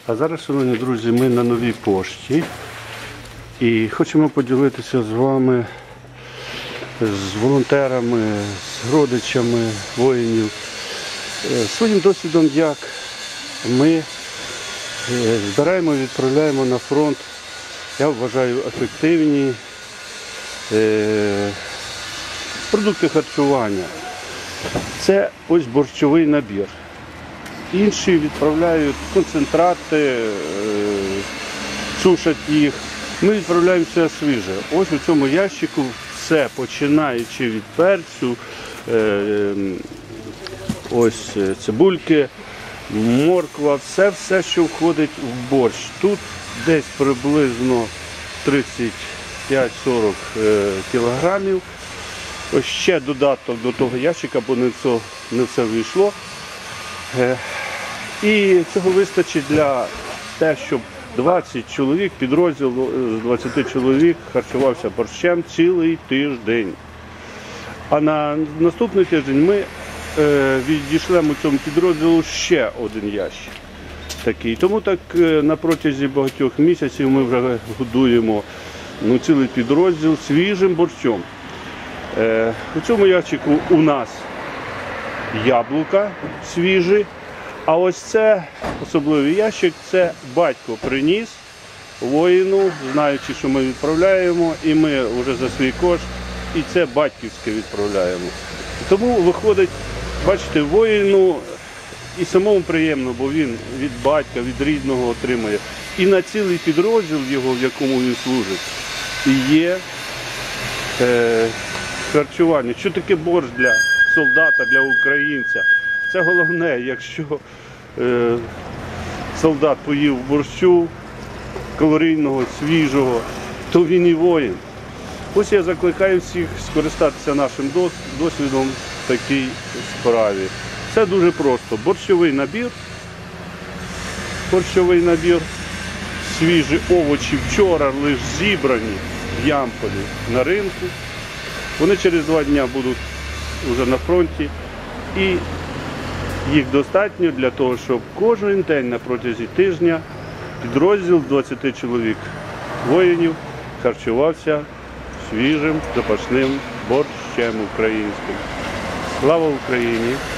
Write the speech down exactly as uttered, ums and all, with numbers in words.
А зараз, шановні друзі, ми на Новій пошті і хочемо поділитися з вами, з волонтерами, з родичами воїнів, своїм досвідом, як ми збираємо і відправляємо на фронт, я вважаю, ефективні продукти харчування. Це ось борщовий набір. Інші відправляють концентрати, сушать їх. Ми відправляємо все свіже. Ось у цьому ящику все, починаючи від перцю, ось цибульки, морква, все-все, що входить в борщ. Тут десь приблизно тридцять п'ять сорок кілограмів. Ось ще додаток до того ящика, бо не все, не все вийшло. І цього вистачить для те, щоб двадцять чоловік, підрозділ з двадцяти чоловік харчувався борщем цілий тиждень. А на наступний тиждень ми відійшлемо цьому підрозділу ще один ящик такий. Тому так на протязі багатьох місяців ми вже годуємо ну, цілий підрозділ свіжим борщом. У цьому ящику у нас яблука свіжі, а ось це особливий ящик, це батько приніс воїну, знаючи, що ми відправляємо, і ми вже за свій кошт, і це батьківське відправляємо. Тому виходить, бачите, воїну і самому приємно, бо він від батька, від рідного отримує. І на цілий підрозділ його, в якому він служить, і є е, харчування. Що таке борщ для солдата, для українця? Це головне, якщо е, солдат поїв борщу, калорійного, свіжого, то він і воїн. Ось я закликаю всіх скористатися нашим досвідом в такій справі. Це дуже просто. Борщовий набір, борщовий набір, свіжі овочі вчора лише зібрані в Ямполі на ринку. Вони через два дні будуть вже на фронті. І їх достатньо для того, щоб кожен день на протязі тижня підрозділ двадцяти чоловік воїнів харчувався свіжим запашним борщем українським. Слава Україні!